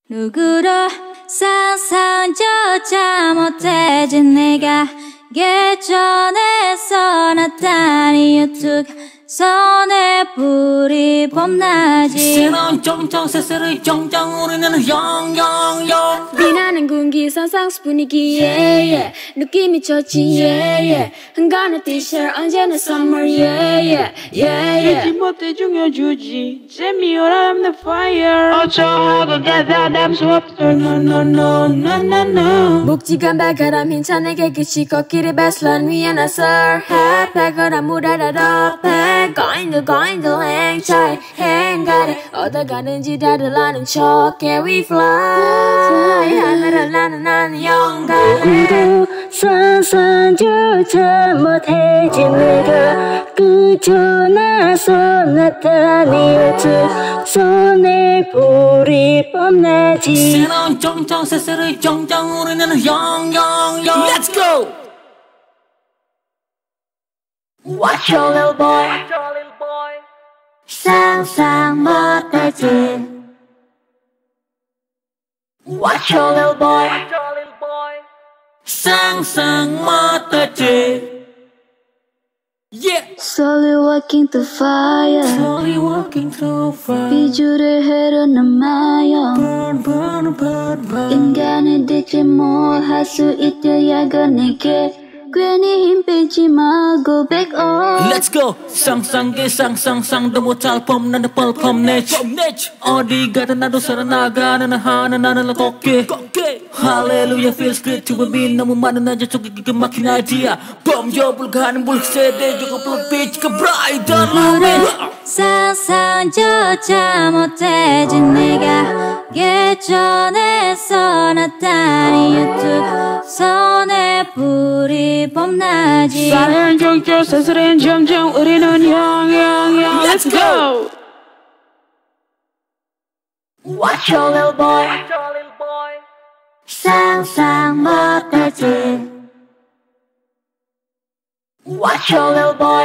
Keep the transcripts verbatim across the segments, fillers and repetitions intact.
누구로 상상조차 못해진 내가 예전에서 나타니 유튜브 손에 불이 봄나지 새로운 정정 새새로운 정정 우리는 영영영 빛나는 군기 상상수 분위기 yeah, yeah. 느낌이 좋지 yeah, yeah. 한가는 티셔츠 언제나 summer yeah, yeah, yeah, yeah. 잊지 못해 중요주지 재미오라 I'm the fire 어쩌고 가다 담수 없어 no no no no no no 묵직한 발가락 힘차 내게 끝이 걷기를 베슬란 위에 나서 핫팩을 아무래라도 팩 Going to going to 행차에 행가를 얻어가는지 다들 아는 척 Yeah we fly 하늘을 나는 나는 영광 누구도 상상조차 못해진 내가 그저 나서 나타니 유튜브 손에 불이 뻔나지 새로운 정정 새새로운 정정 우리는 영영영 Let's go! Watch your little boy 상상 못하지 Watch your little boy 상상 못하지 Yeah! Slowly walking through fire Slowly walking through fire 비주를 흐르는 Burn burn burn burn 인간을 대체 뭘 할 수 있더라고 내게 괜히 힘 빼지 말고 back up Let's go! 상상계 상상상도 못할 봄 나는 펄펌 내지 어디 가든 나도 살아나가는 하는 나는 걷게 할렐루야 feels good to be 너무 많은 낮에 속에 기가 막힌 아이디어 범접을 가는 불세대 저거 불빛가 brighter 상상조차 못해진 내가 예전에서 나타니 유튜브 손에 불이 봄나지 사랑 정정 새새로운 정정 우리는 영영영 Let's go! Watch your little boy 상상 못하지 Watch your little boy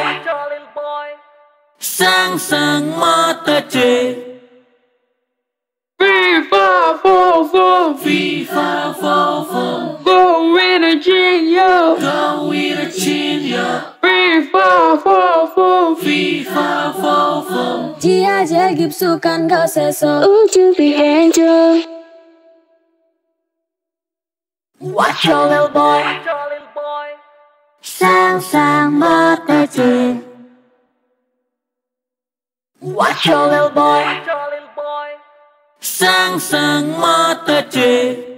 상상 못하지 three, four, four, four three, four, four, four Go with a chin, yo Go with a chin, yo three, four, four, four three, four, four, four 지하 제일 깊숙한 곳에서 우주 비행정 Watch your little boy 상상 못하지 Watch your little boy 상상 못하지